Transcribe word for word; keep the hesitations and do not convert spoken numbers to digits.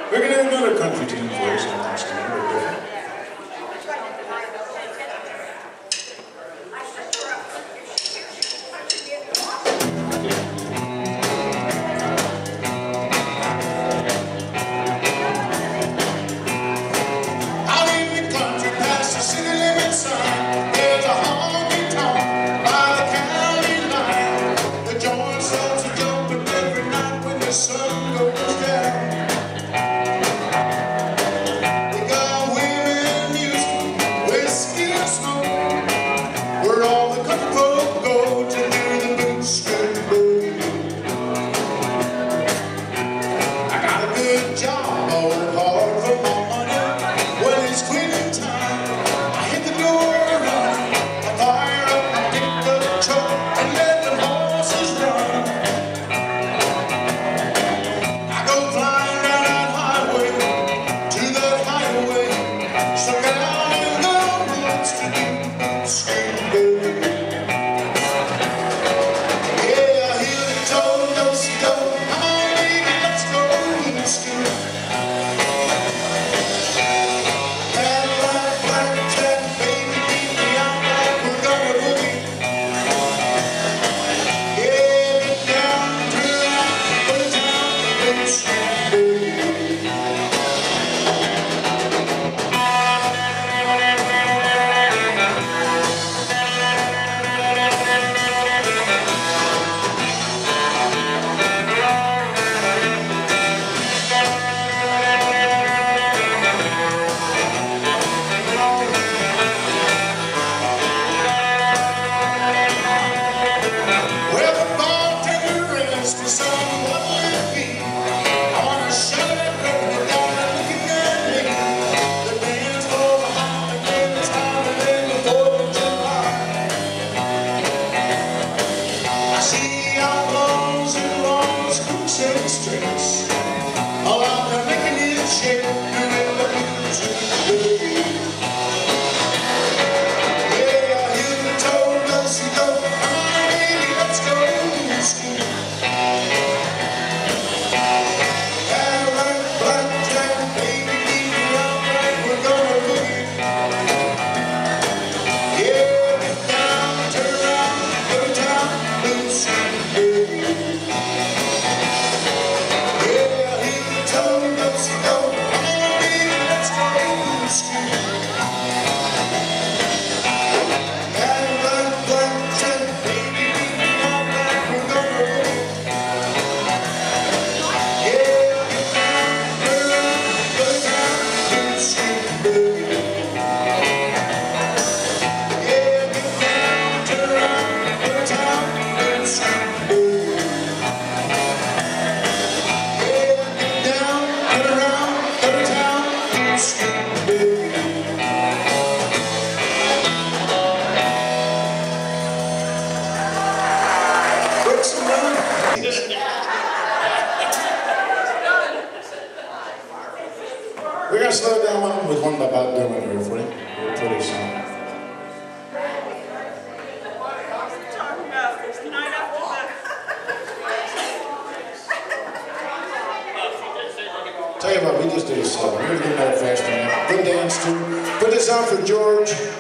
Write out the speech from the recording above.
We're going to do another country tune for you, something standard different. Out in the country past the city limit sign, there's a honky tonk by the county line. The joint starts to jumping every night when the sun goes down. We're going to slow down one with one by Bob Dylan here for you. A pretty song. Tell you what, we just did a slow. We're going to do another fast one. Good dance too. Put this out for George.